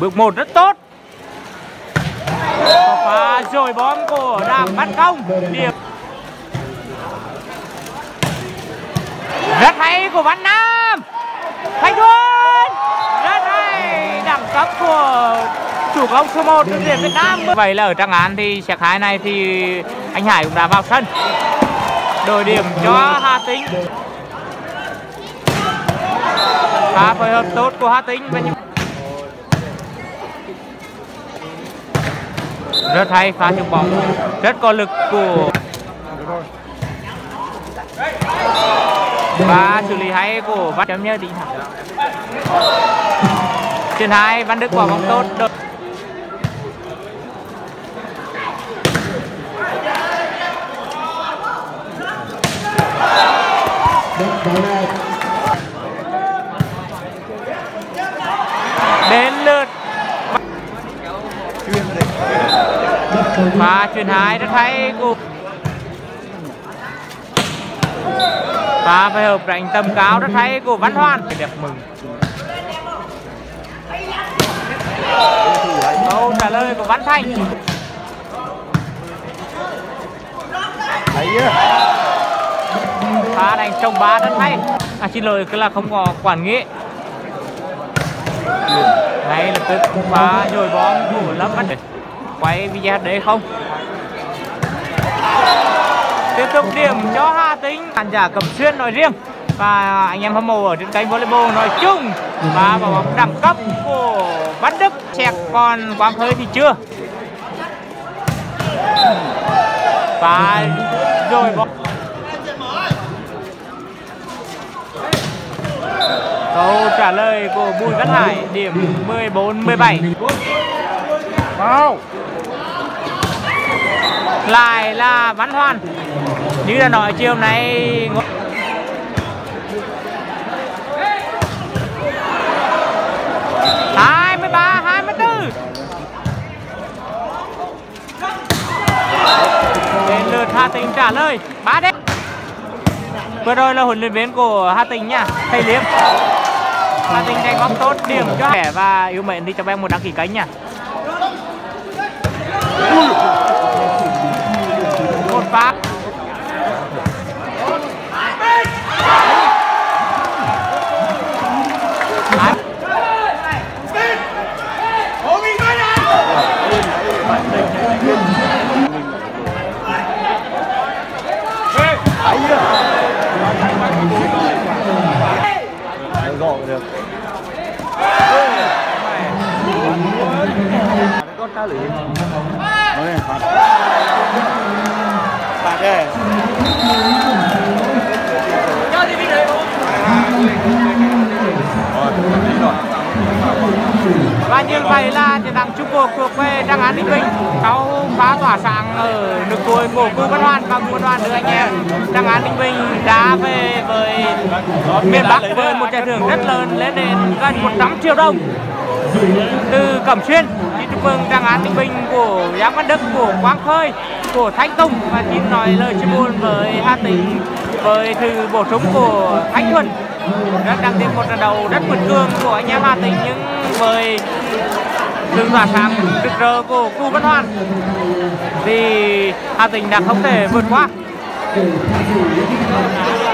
Bước 1 rất tốt. Và rồi bom của Đàm Văn Công. Điểm rất hay của Văn Nam. Thành Thuần rất hay, đẳng cấp của chủ công số 1 đội tuyển Việt Nam. Vậy là ở Tràng An thì set 2 này thì anh Hải cũng đã vào sân đổi điểm cho Hà Tĩnh. Và phối hợp tốt của Hà Tĩnh. Rất hay pha chụp bóng, rất có lực của và xử lý hay của Văn chấm nhớ định thẳng. Trên 2 Văn Đức quả bóng tốt. Đến lượt và chuyền 2 rất hay của và phối hợp đánh tầm cao rất hay của Văn Hoan. Đẹp mừng. Câu trả lời của Văn Thành. Pha đánh trong 3 rất hay. Xin lỗi là không có quản nghĩa. Ngay lập tức pha nhồi bom của Lâm Văn. Quay video đấy không? Tiếp tục điểm cho Hà Tĩnh. Khán giả Cẩm Xuyên nói riêng và anh em hâm mộ ở trên kênh volleyball nói chung. Và quả bóng đẳng cấp của Văn Đức. Chẹt còn quang hơi thì chưa. Và rồi bóng. Câu trả lời của Bùi Văn Hải điểm 14-17. Lại là Văn Hoan. Như đã nói chiều nay 23-24. Đến lượt Hà Tĩnh trả lời 3 đêm. Vừa rồi là huấn luyện viên của Hà Tĩnh nha, thầy Liêm. Hà Tĩnh đánh bóng tốt, điểm cho trẻ và yêu mến thì cho em một đăng ký kênh nha. Một pha. Được. Con ta lưỡi. Đây, phạt. Phạt đây. Cho đi đấy không? Và như vậy là chiến thắng chung cuộc thuộc về Tràng An Ninh Bình sau phá tỏa sáng ở nước cuối của Cù Văn Hoan và Cù Văn Hoan đưa anh em Tràng An Ninh Bình đã về với miền Bắc với một giải thưởng rất lớn lên đến gần 100 triệu đồng từ Cẩm Xuyên. Xin chúc mừng Tràng An Ninh Bình của Giang Văn Đức, của Quang Khơi, của Thanh Tùng và xin nói lời chia buồn với Hà Tĩnh với sự bổ sung của Thanh Thuần. Rất đáng tiếc một trận đấu rất vượt cường của anh em Hà Tĩnh nhưng với sự tỏa sáng rực rỡ của Cù Văn Hoan thì Hà Tĩnh đã không thể vượt qua.